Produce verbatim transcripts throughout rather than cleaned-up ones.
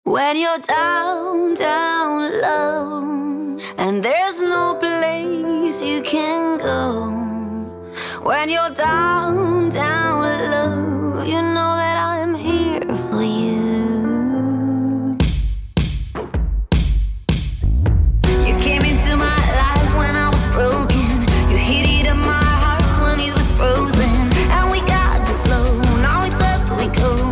When you're down, down low, and there's no place you can go. When you're down, down low, you know that I'm here for you. You came into my life when I was broken. You heated up my heart when it was frozen. And we got the flow, now it's up we go.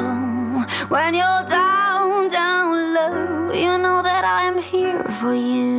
When you're down, down low, you know that I'm here for you.